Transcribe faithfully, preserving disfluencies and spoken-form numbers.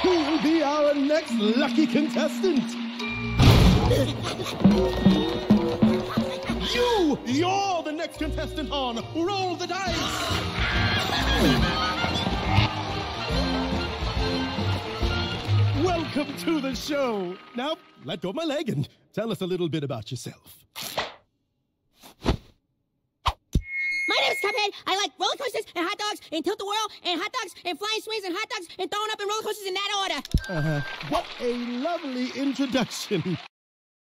Who will be our next lucky contestant? You! You're the next contestant on Roll the Dice! Welcome to the show. Now, let go of my leg and tell us a little bit about yourself. My name is Cuphead. I like roller coasters and hot dogs and tilt-a-whirl and hot dogs and flying swings and hot dogs and throwing up in roller coasters in that order. Uh-huh. What a lovely introduction.